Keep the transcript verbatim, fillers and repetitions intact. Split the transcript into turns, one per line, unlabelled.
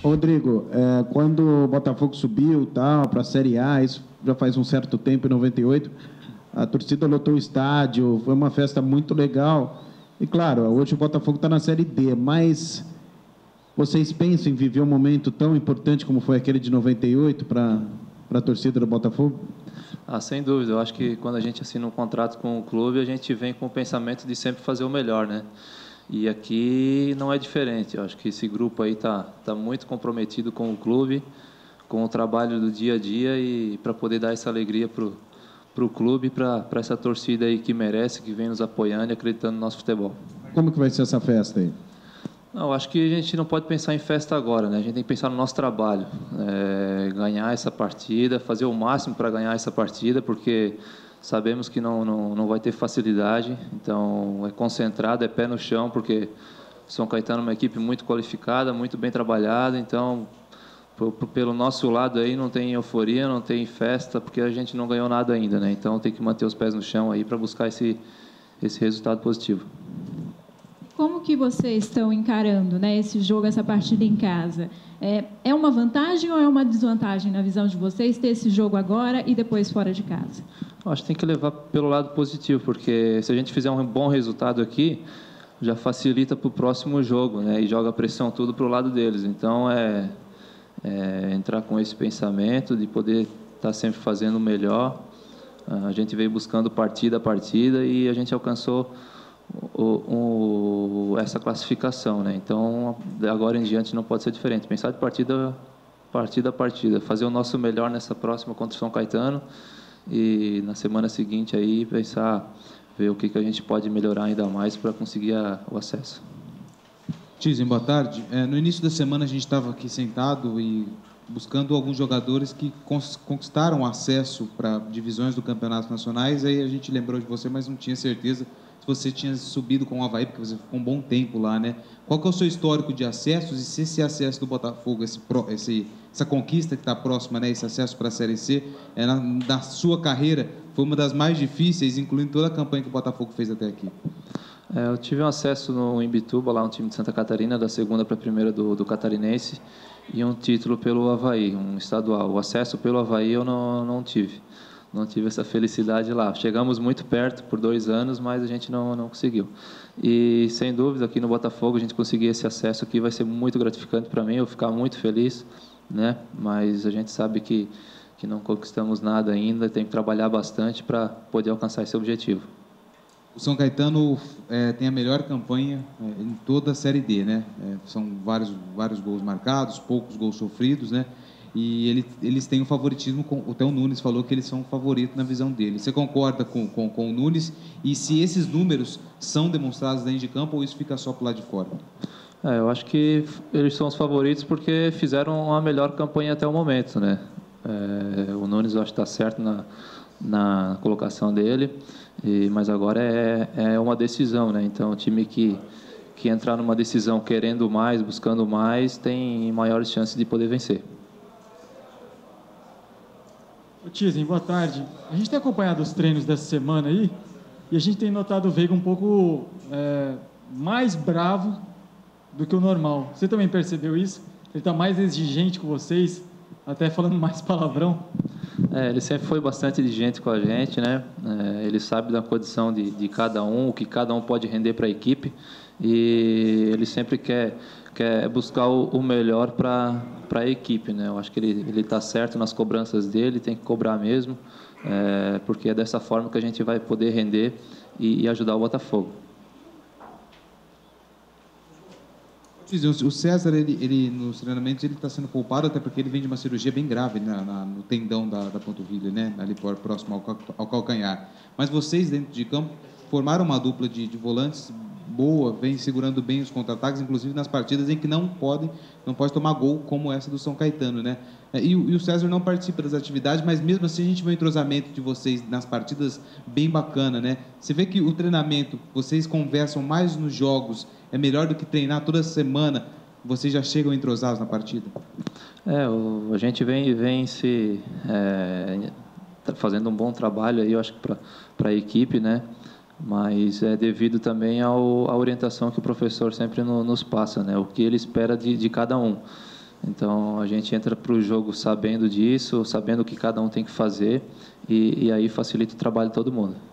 Rodrigo, é, quando o Botafogo subiu tal para a Série A, isso já faz um certo tempo, em noventa e oito, a torcida lotou o estádio, foi uma festa muito legal. E claro, hoje o Botafogo está na Série D, mas vocês pensam em viver um momento tão importante como foi aquele de noventa e oito para a torcida do Botafogo?
Ah, sem dúvida. Eu acho que quando a gente assina um contrato com o clube, a gente vem com o pensamento de sempre fazer o melhor, né? E aqui não é diferente. Eu acho que esse grupo aí está tá muito comprometido com o clube, com o trabalho do dia a dia e para poder dar essa alegria para o clube, para essa torcida aí que merece, que vem nos apoiando e acreditando no nosso futebol.
Como que vai ser essa festa aí?
Não, acho que a gente não pode pensar em festa agora, né? A gente tem que pensar no nosso trabalho, é, ganhar essa partida, fazer o máximo para ganhar essa partida, porque sabemos que não, não, não vai ter facilidade, então é concentrado, é pé no chão, porque São Caetano é uma equipe muito qualificada, muito bem trabalhada, então pelo nosso lado aí não tem euforia, não tem festa, porque a gente não ganhou nada ainda, né? Então tem que manter os pés no chão aí para buscar esse, esse resultado positivo.
Como que vocês estão encarando, né, esse jogo, essa partida em casa? É, é uma vantagem ou é uma desvantagem, na visão de vocês, ter esse jogo agora e depois fora de casa?
Acho que tem que levar pelo lado positivo, porque se a gente fizer um bom resultado aqui, já facilita para o próximo jogo, né, e joga a pressão tudo para o lado deles. Então, é, é entrar com esse pensamento de poder estar sempre fazendo o melhor. A gente veio buscando partida a partida e a gente alcançou O, o, essa classificação, né? Então, de agora em diante não pode ser diferente. Pensar de partida, partida a partida, fazer o nosso melhor nessa próxima contra o São Caetano e na semana seguinte aí pensar, ver o que que a gente pode melhorar ainda mais para conseguir a, o acesso.
Tizen, boa tarde. É, no início da semana a gente estava aqui sentado e buscando alguns jogadores que conquistaram acesso para divisões do campeonato nacionais. Aí a gente lembrou de você, mas não tinha certeza se você tinha subido com o Avaí, porque você ficou um bom tempo lá, né? Qual que é o seu histórico de acessos e se esse acesso do Botafogo, esse, esse, essa conquista que está próxima, né, esse acesso para a Série C, é na, na sua carreira, foi uma das mais difíceis, incluindo toda a campanha que o Botafogo fez até aqui?
É, eu tive um acesso no Imbituba, lá um time de Santa Catarina, da segunda para a primeira do, do Catarinense, e um título pelo Avaí, um estadual. O acesso pelo Avaí eu não, não tive. Não tive essa felicidade lá. Chegamos muito perto por dois anos, mas a gente não, não conseguiu. E, sem dúvida, aqui no Botafogo, a gente conseguir esse acesso aqui vai ser muito gratificante para mim, eu vou ficar muito feliz, né? Mas a gente sabe que, que não conquistamos nada ainda, tem que trabalhar bastante para poder alcançar esse objetivo.
O São Caetano é, tem a melhor campanha é, em toda a Série D, né? É, são vários, vários gols marcados, poucos gols sofridos, né? E ele, eles têm um favoritismo, com, até o Nunes falou que eles são o favorito na visão dele. Você concorda com, com, com o Nunes? E se esses números são demonstrados dentro de campo ou isso fica só para lá de fora?
É, eu acho que eles são os favoritos porque fizeram a melhor campanha até o momento, né? É, o Nunes, eu acho que está certo na, na colocação dele, e, mas agora é, é uma decisão, né? Então, o time que, que entrar numa decisão querendo mais, buscando mais, tem maiores chances de poder vencer.
Ô Tizen, boa tarde. A gente tem acompanhado os treinos dessa semana aí e a gente tem notado o Veiga um pouco é, mais bravo do que o normal. Você também percebeu isso? Ele está mais exigente com vocês, até falando mais palavrão?
É, ele sempre foi bastante exigente com a gente, né? É, ele sabe da condição de, de cada um, o que cada um pode render para a equipe e ele sempre quer, quer buscar o, o melhor para para a equipe, né? Eu acho que ele ele está certo nas cobranças dele, tem que cobrar mesmo, é, porque é dessa forma que a gente vai poder render e, e ajudar o Botafogo.
O César, ele, ele nos treinamentos, ele está sendo poupado até porque ele vem de uma cirurgia bem grave na, na, no tendão da, da panturrilha, né? Ali próximo ao, ao calcanhar. Mas vocês, dentro de campo, formaram uma dupla de, de volantes boa, vem segurando bem os contra-ataques, inclusive nas partidas em que não podem, não pode tomar gol, como essa do São Caetano, né? E, e o César não participa das atividades, mas mesmo assim a gente vê o entrosamento de vocês nas partidas bem bacana, né? Você vê que o treinamento, vocês conversam mais nos jogos, é melhor do que treinar toda semana, vocês já chegam entrosados na partida?
É, o, a gente vem, vem se é, fazendo um bom trabalho aí, eu acho que para a equipe, né? Mas é devido também ao, à orientação que o professor sempre no, nos passa, né? O que ele espera de, de cada um. Então, a gente entra para o jogo sabendo disso, sabendo o que cada um tem que fazer, e, e aí facilita o trabalho de todo mundo.